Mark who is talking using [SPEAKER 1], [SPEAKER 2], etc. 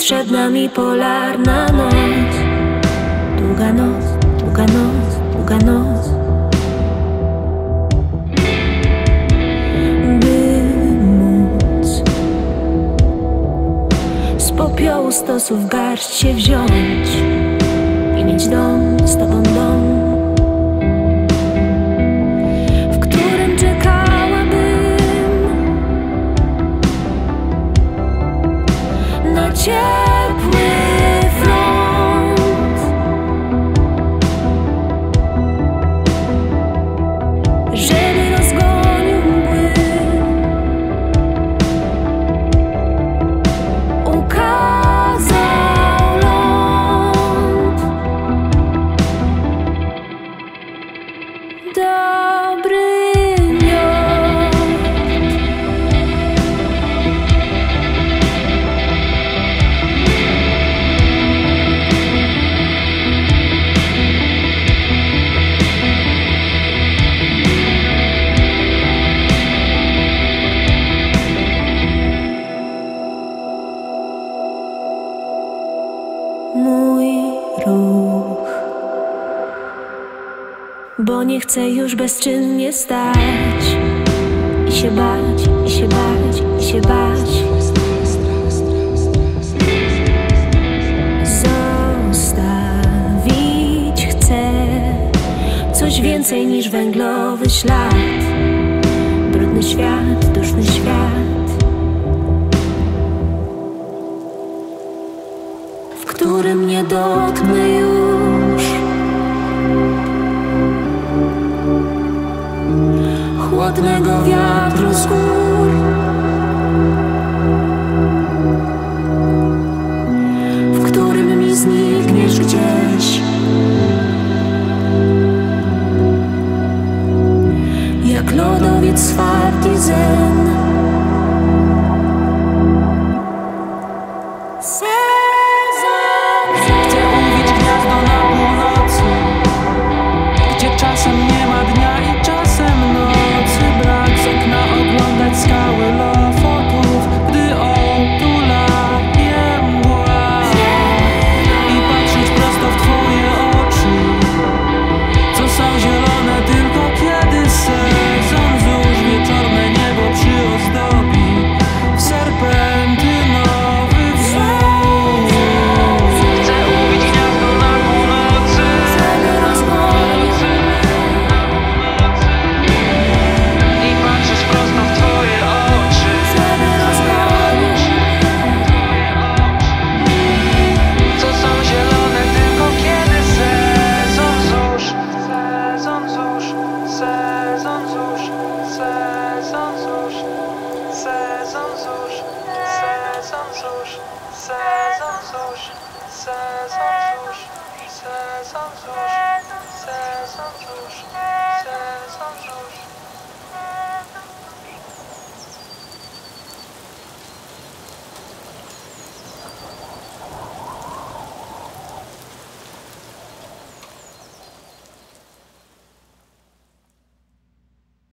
[SPEAKER 1] przed nami polarna noc. Długa noc, długa noc, długa noc. By móc z popiołu stosów garść się wziąć i mieć dom, z tobą dom, w którym czekałabym na ciepły front, żeby rozgonił mgły, ukazał ląd. Dobry miód. Mój ruch, bo nie chcę już bezczynnie stać i się bać, i się bać, i się bać. Zostawić chcę coś więcej niż węglowy ślad. Brudny świat, duszny świat, w którym nie dotknę już chłodnego wiatru z gór, w którym mi znikniesz gdzieś jak lodowiec zwarty zen.